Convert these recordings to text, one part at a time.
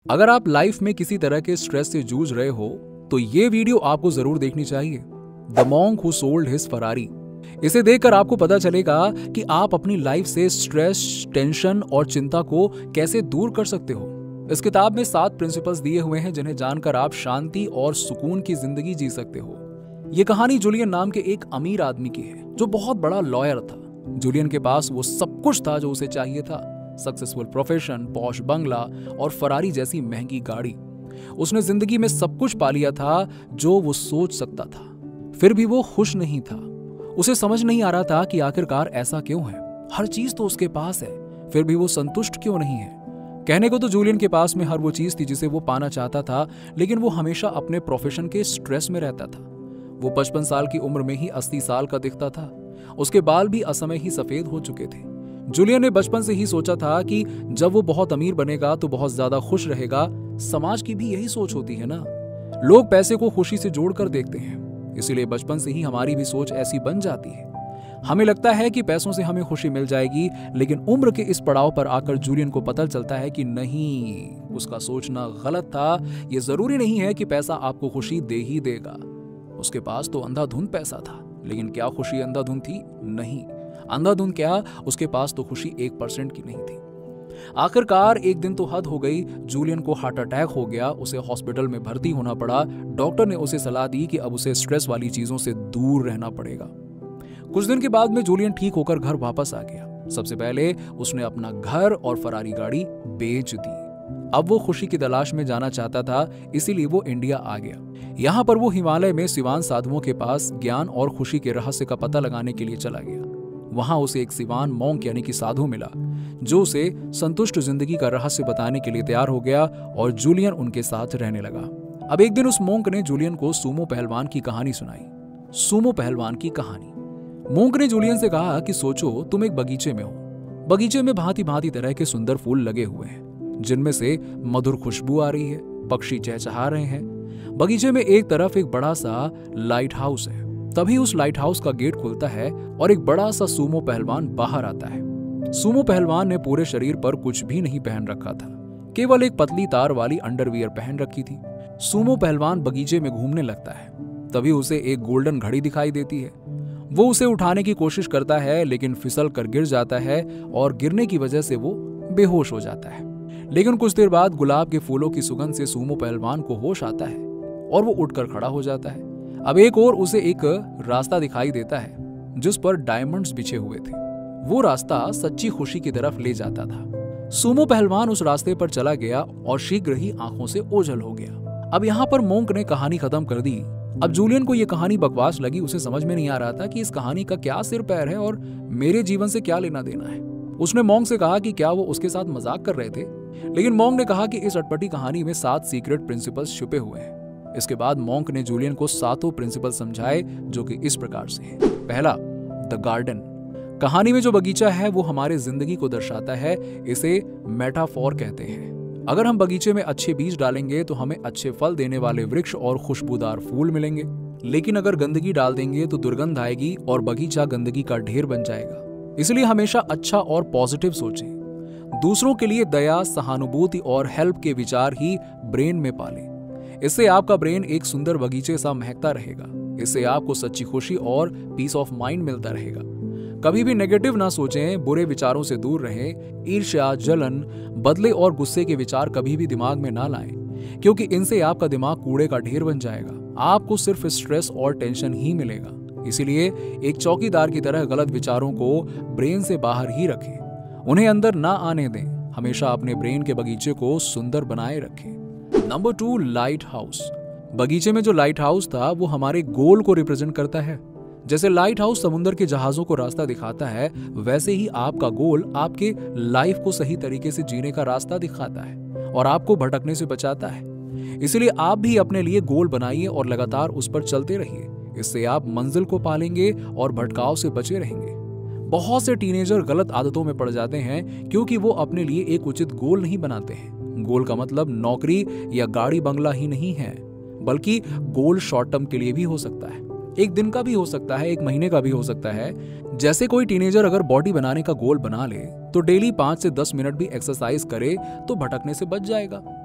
अगर आप लाइफ में किसी तरह के स्ट्रेस से जूझ रहे हो तो ये वीडियो आपको जरूर देखनी चाहिए। The monk who sold his Ferrari. इसे देखकर आपको पता चलेगा कि आप अपनी लाइफ से स्ट्रेस, टेंशन और चिंता को कैसे दूर कर सकते हो। इस किताब में 7 प्रिंसिपल्स दिए हुए हैं जिन्हें जानकर आप शांति और सुकून की जिंदगी जी सकते हो। ये कहानी जूलियन नाम के एक अमीर आदमी की है जो बहुत बड़ा लॉयर था। जूलियन के पास वो सब कुछ था जो उसे चाहिए था, सक्सेसफुल प्रोफेशन, पॉश बंगला और फरारी जैसी महंगी गाड़ी। उसने जिंदगी में सब कुछ पा लिया था जो वो सोच सकता था, फिर भी वो खुश नहीं था। उसे समझ नहीं आ रहा था कि आखिरकार ऐसा क्यों है। हर चीज तो उसके पास है, फिर भी वो संतुष्ट क्यों नहीं है। कहने को तो जूलियन के पास में हर वो चीज थी जिसे वो पाना चाहता था, लेकिन वो हमेशा अपने प्रोफेशन के स्ट्रेस में रहता था। वो 55 साल की उम्र में ही 80 साल का दिखता था। उसके बाल भी असमय ही सफेद हो चुके थे। जूलियन ने बचपन से ही सोचा था कि जब वो बहुत अमीर बनेगा तो बहुत ज्यादा खुश रहेगा। समाज की भी यही सोच होती है ना, लोग पैसे को खुशी से जोड़कर देखते हैं, इसीलिए बचपन से ही हमारी भी सोच ऐसी बन जाती है। हमें लगता है कि पैसों से हमें खुशी मिल जाएगी, लेकिन उम्र के इस पड़ाव पर आकर जूलियन को पता चलता है कि नहीं, उसका सोचना गलत था। ये जरूरी नहीं है कि पैसा आपको खुशी दे ही देगा। उसके पास तो अंधाधुंध पैसा था, लेकिन क्या खुशी अंधाधुंध थी? नहीं, अंधाधुंध क्या, उसके पास तो खुशी 1% की नहीं थी। आखिरकार एक दिन तो हद हो गई। जूलियन को हार्ट अटैक हो गया। उसे हॉस्पिटल में भर्ती होना पड़ा। डॉक्टर ने उसे सलाह दी कि अब उसे स्ट्रेस वाली चीजों से दूर रहना पड़ेगा। कुछ दिन के बाद में जूलियन ठीक होकर घर वापस आ गया। सबसे पहले उसने अपना घर और फरारी गाड़ी बेच दी। अब वो खुशी की तलाश में जाना चाहता था, इसीलिए वो इंडिया आ गया। यहाँ पर वो हिमालय में सिवान साधुओं के पास ज्ञान और खुशी के रहस्य का पता लगाने के लिए चला गया। वहां उसे एक सिवान मॉन्क यानी कि साधु मिला, जो उसे संतुष्ट जिंदगी का रहस्य बताने के लिए तैयार हो गया और जूलियन उनके साथ रहने लगा। अब एक दिन उस मॉन्क ने जूलियन को सूमो पहलवान की कहानी सुनाई। सूमो पहलवान की कहानी। मॉन्क ने जूलियन से कहा कि सोचो तुम एक बगीचे में हो। बगीचे में भांति भांति तरह के सुंदर फूल लगे हुए हैं, जिनमें से मधुर खुशबू आ रही है, पक्षी चहचहा रहे हैं। बगीचे में एक तरफ एक बड़ा सा लाइट हाउस है। तभी उस लाइट हाउस का गेट खुलता है और एक बड़ा सा सूमो पहलवान बाहर आता है। सूमो पहलवान ने पूरे शरीर पर कुछ भी नहीं पहन रखा था, केवल एक पतली तार वाली अंडरवियर पहन रखी थी। सूमो पहलवान बगीचे में घूमने लगता है। तभी उसे एक गोल्डन घड़ी दिखाई देती है। वो उसे उठाने की कोशिश करता है, लेकिन फिसल कर गिर जाता है और गिरने की वजह से वो बेहोश हो जाता है। लेकिन कुछ देर बाद गुलाब के फूलों की सुगंध से सूमो पहलवान को होश आता है और वो उठकर खड़ा हो जाता है। अब एक और उसे एक रास्ता दिखाई देता है जिस पर डायमंड्स बिछे हुए थे। वो रास्ता सच्ची खुशी की तरफ ले जाता था। सूमो पहलवान उस रास्ते पर चला गया और शीघ्र ही आंखों से ओझल हो गया। अब यहाँ पर मॉन्क ने कहानी खत्म कर दी। अब जूलियन को यह कहानी बकवास लगी। उसे समझ में नहीं आ रहा था कि इस कहानी का क्या सिर पैर है और मेरे जीवन से क्या लेना देना है। उसने मॉन्क से कहा कि क्या वो उसके साथ मजाक कर रहे थे, लेकिन मॉन्क ने कहा कि इस अटपटी कहानी में 7 सीक्रेट प्रिंसिपल्स छुपे हुए हैं। इसके बाद मॉन्क ने जूलियन को 7 प्रिंसिपल समझाए, जो कि इस प्रकार से हैं। पहला, द गार्डन। कहानी में जो बगीचा है वो हमारे जिंदगी को दर्शाता है। इसे मेटाफोर कहते हैं। अगर हम बगीचे में अच्छे बीज डालेंगे तो हमें अच्छे फल देने वाले वृक्ष और खुशबूदार फूल मिलेंगे, लेकिन अगर गंदगी डाल देंगे तो दुर्गंध आएगी और बगीचा गंदगी का ढेर बन जाएगा। इसलिए हमेशा अच्छा और पॉजिटिव सोचें। दूसरों के लिए दया, सहानुभूति और हेल्प के विचार ही ब्रेन में पालें। इससे आपका ब्रेन एक सुंदर बगीचे सा महकता रहेगा। इससे आपको सच्ची खुशी और पीस ऑफ माइंड मिलता रहेगा। कभी भी नेगेटिव ना सोचें, बुरे विचारों से दूर रहें। ईर्ष्या, जलन, बदले और गुस्से के विचार कभी भी दिमाग में ना लाएं, क्योंकि इनसे आपका दिमाग कूड़े का ढेर बन जाएगा। आपको सिर्फ स्ट्रेस और टेंशन ही मिलेगा। इसीलिए एक चौकीदार की तरह गलत विचारों को ब्रेन से बाहर ही रखें, उन्हें अंदर ना आने दें। हमेशा अपने ब्रेन के बगीचे को सुंदर बनाए रखें। Number 2, lighthouse. बगीचे में जो लाइट हाउस था वो हमारे गोल को रिप्रेजेंट करता है। जैसे लाइट हाउस समुद्र के जहाजों को रास्ता दिखाता है, वैसे ही आपका गोल आपके लाइफ को सही तरीके से जीने का रास्ता दिखाता है और आपको भटकने से बचाता है। इसलिए आप भी अपने लिए गोल बनाइए और लगातार उस पर चलते रहिए। इससे आप मंजिल को पालेंगे और भटकाव से बचे रहेंगे। बहुत से टीनेजर गलत आदतों में पड़ जाते हैं क्योंकि वो अपने लिए एक उचित गोल नहीं बनाते हैं। गोल का मतलब नौकरी या गाड़ी बंगला ही नहीं है, बल्कि गोल शॉर्ट टर्म के लिए भी हो सकता है। एक दिन का भी हो सकता है, एक महीने का भी हो सकता है। जैसे कोई टीनेजर अगर बॉडी बनाने का गोल बना ले तो डेली 5 से 10 मिनट भी एक्सरसाइज करे तो भटकने से बच जाएगा।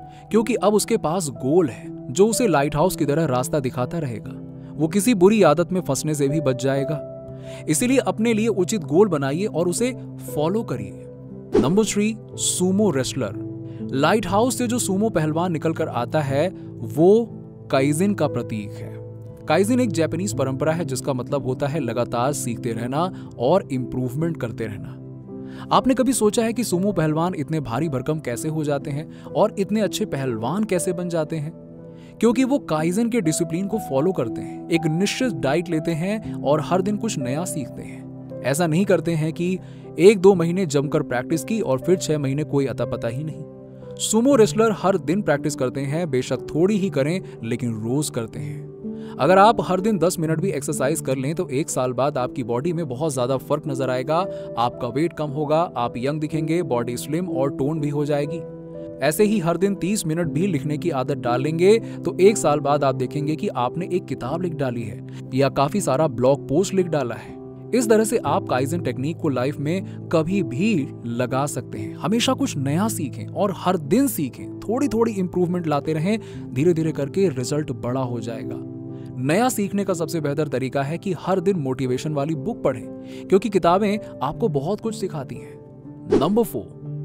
क्योंकि अब उसके पास गोल है जो उसे लाइट हाउस की तरह रास्ता दिखाता रहेगा। वो किसी बुरी आदत में फंसने से भी बच जाएगा। इसीलिए अपने लिए उचित गोल बनाइए और उसे फॉलो करिए। Number 3, sumo wrestler. Lighthouse से जो सूमो पहलवान निकल कर आता है वो काइजिन का प्रतीक है। काइजिन एक जापानीज परंपरा है जिसका मतलब होता है लगातार सीखते रहना और इंप्रूवमेंट करते रहना। आपने कभी सोचा है कि सूमो पहलवान इतने भारी भरकम कैसे हो जाते हैं और इतने अच्छे पहलवान कैसे बन जाते हैं? क्योंकि वो काइजिन के डिसिप्लिन को फॉलो करते हैं, एक निश्चित डाइट लेते हैं और हर दिन कुछ नया सीखते हैं। ऐसा नहीं करते हैं कि 1-2 महीने जमकर प्रैक्टिस की और फिर 6 महीने कोई अता पता ही नहीं। सूमो रेसलर हर दिन प्रैक्टिस करते हैं, बेशक थोड़ी ही करें लेकिन रोज करते हैं। अगर आप हर दिन 10 मिनट भी एक्सरसाइज कर लें तो 1 साल बाद आपकी बॉडी में बहुत ज्यादा फर्क नजर आएगा। आपका वेट कम होगा, आप यंग दिखेंगे, बॉडी स्लिम और टोन भी हो जाएगी। ऐसे ही हर दिन 30 मिनट भी लिखने की आदत डालेंगे तो 1 साल बाद आप देखेंगे कि आपने एक किताब लिख डाली है या काफी सारा ब्लॉग पोस्ट लिख डाला है। इस तरह से आप काइजन टेक्निक को लाइफ में कभी भी लगा सकते हैं। हमेशा कुछ नया सीखें और हर दिन सीखें, थोड़ी थोड़ी इंप्रूवमेंट लाते रहें, धीरे धीरे करके रिजल्ट बड़ा हो जाएगा। नया सीखने का सबसे बेहतर तरीका है कि हर दिन मोटिवेशन वाली बुक पढ़ें, क्योंकि किताबें आपको बहुत कुछ सिखाती हैं। Number 4,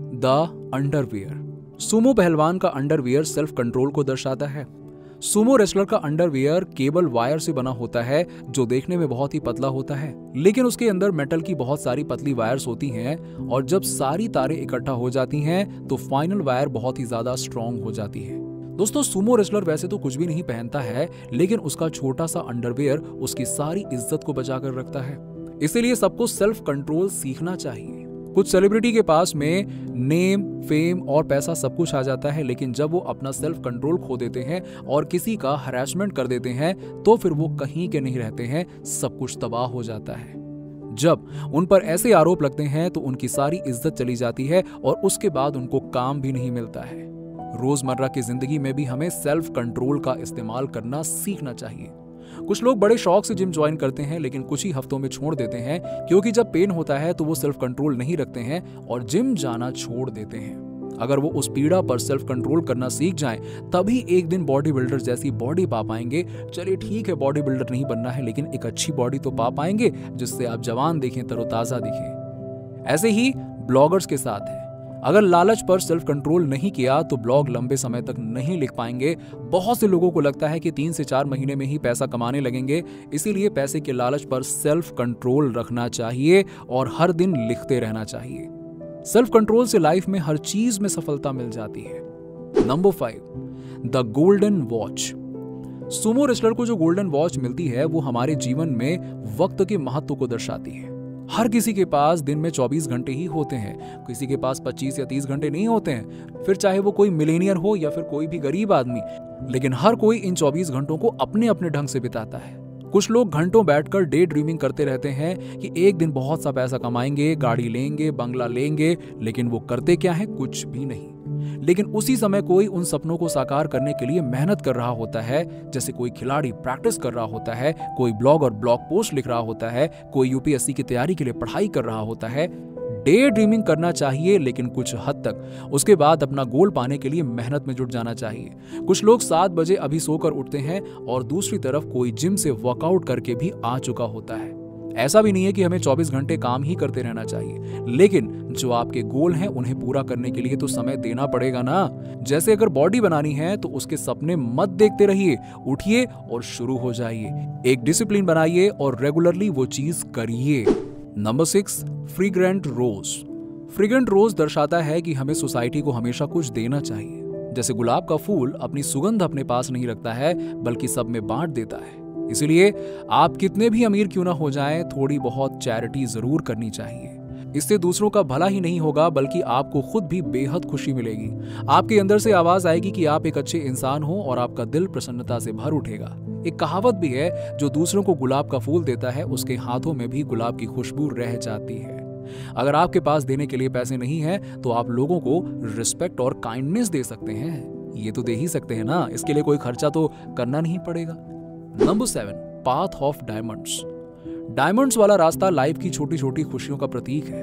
the underwear. सूमो पहलवान का अंडरवियर सेल्फ कंट्रोल को दर्शाता है। सूमो रेसलर का अंडरवियर केबल वायर से बना होता है जो देखने में बहुत ही पतला होता है, लेकिन उसके अंदर मेटल की बहुत सारी पतली वायर्स होती हैं और जब सारी तारें इकट्ठा हो जाती हैं तो फाइनल वायर बहुत ही ज्यादा स्ट्रॉन्ग हो जाती है। दोस्तों, सूमो रेसलर वैसे तो कुछ भी नहीं पहनता है, लेकिन उसका छोटा सा अंडरवियर उसकी सारी इज्जत को बचा कर रखता है। इसीलिए सबको सेल्फ कंट्रोल सीखना चाहिए। कुछ सेलिब्रिटी के पास में नेम, फेम और पैसा सब कुछ आ जाता है, लेकिन जब वो अपना सेल्फ कंट्रोल खो देते हैं और किसी का हरासमेंट कर देते हैं तो फिर वो कहीं के नहीं रहते हैं, सब कुछ तबाह हो जाता है। जब उन पर ऐसे आरोप लगते हैं तो उनकी सारी इज्जत चली जाती है और उसके बाद उनको काम भी नहीं मिलता है। रोजमर्रा की जिंदगी में भी हमें सेल्फ कंट्रोल का इस्तेमाल करना सीखना चाहिए। कुछ लोग बड़े शौक से जिम ज्वाइन करते हैं लेकिन कुछ ही हफ्तों में छोड़ देते हैं, क्योंकि जब पेन होता है तो वो सेल्फ कंट्रोल नहीं रखते हैं और जिम जाना छोड़ देते हैं। अगर वो उस पीड़ा पर सेल्फ कंट्रोल करना सीख जाएं, तभी एक दिन बॉडी बिल्डर जैसी बॉडी पा पाएंगे। चलिए ठीक है, बॉडी बिल्डर नहीं बनना है, लेकिन एक अच्छी बॉडी तो पा पाएंगे जिससे आप जवान दिखें, तरोताजा दिखें। ऐसे ही ब्लॉगर्स के साथ है। अगर लालच पर सेल्फ कंट्रोल नहीं किया तो ब्लॉग लंबे समय तक नहीं लिख पाएंगे। बहुत से लोगों को लगता है कि 3 से 4 महीने में ही पैसा कमाने लगेंगे, इसीलिए पैसे के लालच पर सेल्फ कंट्रोल रखना चाहिए और हर दिन लिखते रहना चाहिए। सेल्फ कंट्रोल से लाइफ में हर चीज में सफलता मिल जाती है। Number 5, the golden watch. Sumo wrestler को जो गोल्डन वॉच मिलती है वो हमारे जीवन में वक्त के महत्व को दर्शाती है। हर किसी के पास दिन में 24 घंटे ही होते हैं, किसी के पास 25 या 30 घंटे नहीं होते हैं, फिर चाहे वो कोई मिलेनियर हो या फिर कोई भी गरीब आदमी, लेकिन हर कोई इन 24 घंटों को अपने अपने ढंग से बिताता है। कुछ लोग घंटों बैठकर डे ड्रीमिंग करते रहते हैं कि एक दिन बहुत सा पैसा कमाएंगे, गाड़ी लेंगे, बंगला लेंगे, लेकिन वो करते क्या है? कुछ भी नहीं। लेकिन उसी समय कोई उन सपनों को साकार करने के लिए मेहनत कर रहा होता है, जैसे कोई खिलाड़ी प्रैक्टिस कर रहा होता है, कोई ब्लॉग और ब्लॉग पोस्ट लिख रहा होता है, कोई यूपीएससी की तैयारी के लिए पढ़ाई कर रहा होता है। डे ड्रीमिंग करना चाहिए, लेकिन कुछ हद तक। उसके बाद अपना गोल पाने के लिए मेहनत में जुट जाना चाहिए। कुछ लोग 7 बजे अभी सोकर उठते हैं और दूसरी तरफ कोई जिम से वर्कआउट करके भी आ चुका होता है। ऐसा भी नहीं है कि हमें 24 घंटे काम ही करते रहना चाहिए, लेकिन जो आपके गोल हैं उन्हें पूरा करने के लिए तो समय देना पड़ेगा ना। जैसे अगर बॉडी बनानी है तो उसके सपने मत देखते रहिए, उठिए और शुरू हो जाइए। एक डिसिप्लिन बनाइए और रेगुलरली वो चीज करिए। नंबर 6, फ्रीग्रेंट रोज। फ्रीग्रेंट रोज दर्शाता है कि हमें सोसाइटी को हमेशा कुछ देना चाहिए। जैसे गुलाब का फूल अपनी सुगंध अपने पास नहीं रखता है, बल्कि सब में बांट देता है। इसलिए आप कितने भी अमीर क्यों ना हो जाएं, थोड़ी बहुत चैरिटी जरूर करनी चाहिए। इससे दूसरों का भला ही नहीं होगा, बल्कि आपको खुद भी बेहद खुशी मिलेगी। आपके अंदर से आवाज आएगी कि आप एक अच्छे इंसान हो और आपका दिल प्रसन्नता से भर उठेगा। एक कहावत भी है, जो दूसरों को गुलाब का फूल देता है उसके हाथों में भी गुलाब की खुशबू रह जाती है। अगर आपके पास देने के लिए पैसे नहीं है तो आप लोगों को रिस्पेक्ट और काइंडनेस दे सकते हैं। ये तो दे ही सकते हैं ना, इसके लिए कोई खर्चा तो करना नहीं पड़ेगा। Number 7, path of diamonds. Diamonds वाला रास्ता लाइफ की छोटी छोटी खुशियों का प्रतीक है।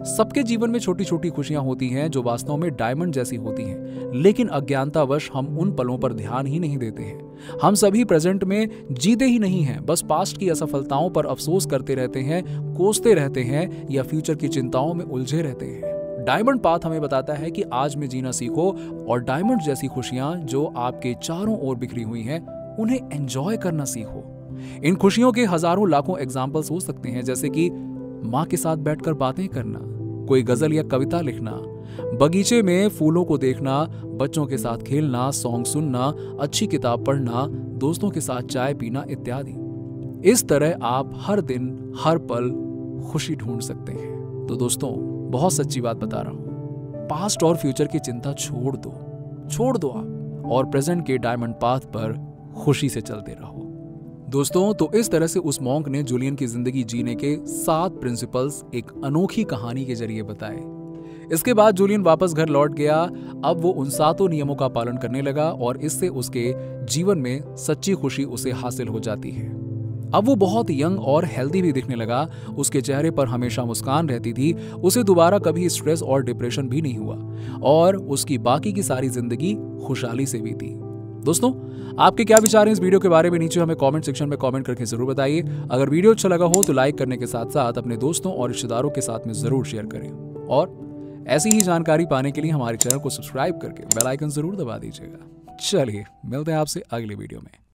सबके जीवन में छोटी छोटी खुशियां होती हैं जो वास्तव में डायमंड जैसी होती हैं, लेकिन अज्ञानतावश हम उन पलों पर ध्यान ही नहीं देते हैं। हम सभी प्रेजेंट में जीते ही नहीं हैं, बस पास्ट की असफलताओं पर अफसोस करते रहते हैं, कोसते रहते हैं या फ्यूचर की चिंताओं में उलझे रहते हैं। डायमंड पाथ हमें बताता है कि आज में जीना सीखो और डायमंड जैसी खुशियां जो आपके चारों ओर बिखरी हुई हैं, उन्हें एंजॉय करना सीखो। इन खुशियों के हजारों लाखों एग्जाम्पल्स हो सकते हैं, जैसे कि माँ के साथ बैठकर बातें करना, कोई गजल या कविता लिखना, बगीचे में फूलों को देखना, बच्चों के साथ खेलना, सॉन्ग सुनना, अच्छी किताब पढ़ना, दोस्तों के साथ चाय पीना इत्यादि। इस तरह आप हर दिन हर पल खुशी ढूंढ सकते हैं। तो दोस्तों, बहुत सच्ची बात बता रहा हूं, पास्ट और फ्यूचर की चिंता छोड़ दो आप और प्रेजेंट के डायमंड पाथ पर खुशी से चलते रहो। दोस्तों, तो इस तरह से उस मॉन्क ने जूलियन की जिंदगी जीने के 7 प्रिंसिपल्स एक अनोखी कहानी के जरिए बताए। इसके बाद जूलियन वापस घर लौट गया। अब वो उन 7 नियमों का पालन करने लगा और इससे उसके जीवन में सच्ची खुशी उसे हासिल हो जाती है। अब वो बहुत यंग और हेल्दी भी दिखने लगा। उसके चेहरे पर हमेशा मुस्कान रहती थी। उसे दोबारा कभी स्ट्रेस और डिप्रेशन भी नहीं हुआ और उसकी बाकी की सारी जिंदगी खुशहाली से बीती। दोस्तों, आपके क्या विचार हैं इस वीडियो के बारे में नीचे हमें कमेंट सेक्शन में कमेंट करके जरूर बताइए। अगर वीडियो अच्छा लगा हो तो लाइक करने के साथ साथ अपने दोस्तों और रिश्तेदारों के साथ में जरूर शेयर करें और ऐसी ही जानकारी पाने के लिए हमारे चैनल को सब्सक्राइब करके बेल आइकन जरूर दबा दीजिएगा। चलिए, मिलते हैं आपसे अगले वीडियो में।